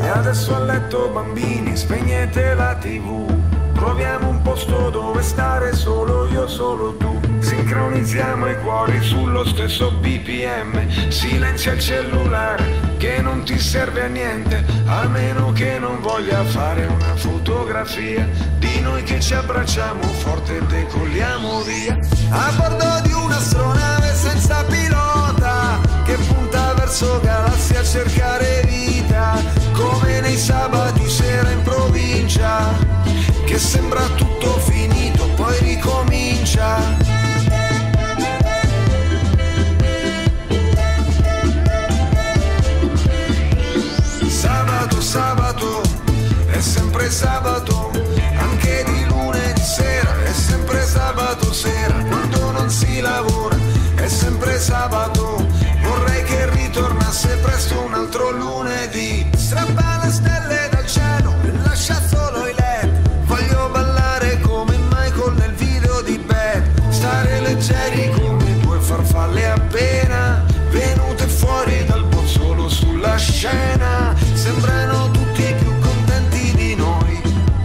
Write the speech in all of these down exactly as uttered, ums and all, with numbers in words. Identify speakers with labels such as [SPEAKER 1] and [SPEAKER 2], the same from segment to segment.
[SPEAKER 1] E adesso a letto bambini, spegnete la tivù. Troviamo un posto dove stare solo io, solo tu. Sincronizziamo i cuori sullo stesso B P M. Silenzia il cellulare che non ti serve a niente, a meno che non voglia fare una fotografia di noi che ci abbracciamo forte e decolliamo via. A bordo di un'astronave senza pilota che punta verso galassie a cercare vita, come nei sabati sera in provincia, che sembra tutto finito, poi ricomincia. Sabato, sabato, è sempre sabato, anche di lunedì sera, è sempre sabato sera, quando non si lavora, è sempre sabato, vorrei che ritornasse presto un altro lunedì. Strappa le stelle dal cielo e lascia solo i led, voglio ballare come Michael nel video di Bad, stare leggeri come due farfalle appena venute fuori dal bozzolo sulla scena. Sembrano tutti più contenti di noi,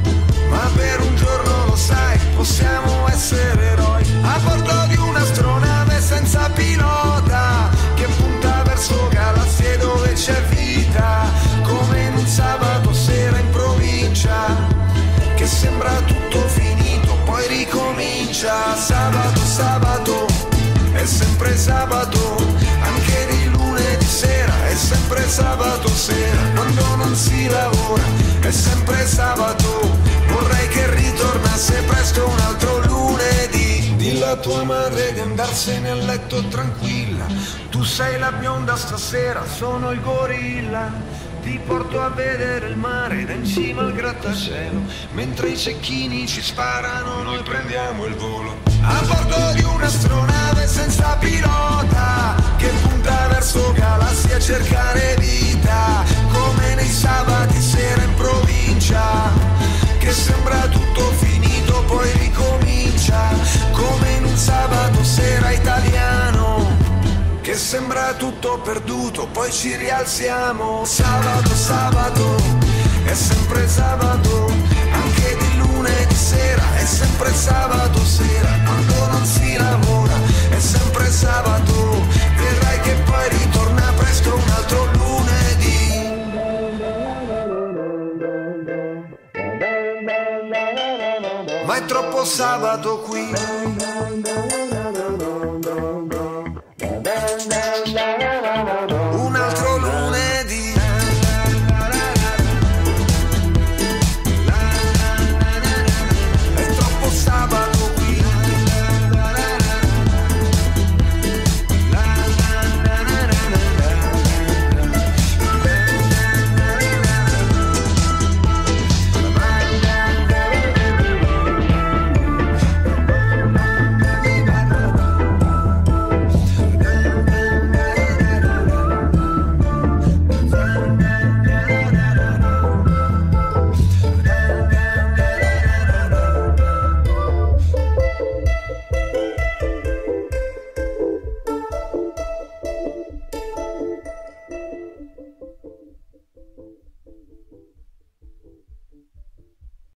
[SPEAKER 1] ma per un giorno lo sai, possiamo essere eroi. A bordo di un'astronave senza pilota che punta verso galassie dove c'è vita, come in un sabato sera in provincia, che sembra tutto finito, poi ricomincia. Sabato, sabato, è sempre sabato, anche di lunedì sera, è sempre sabato sera, quando non si lavora, è sempre sabato, vorrei che ritornasse presto un altro lunedì. Dillo a tua madre di andarsene a letto tranquilla, tu sei la bionda stasera, sono il gorilla. Ti porto a vedere il mare da in cima al grattacielo, mentre i cecchini ci sparano, noi prendiamo il volo. A bordo di un'astronave senza pilota che punta verso galassie a cercare vita, come nei sabati sera in provincia, che sembra tutto finito poi ricomincia, come in un sabato sera italiano, che sembra tutto perduto, poi ci rialziamo. Sabato, sabato, è sempre sabato, anche di lunedì sera, è sempre sabato sera, quando non si lavora, è sempre sabato, vedrai che poi ritorna presto un altro lunedì. Ma è troppo sabato qui. Un altro lunedì. È troppo sabato qui.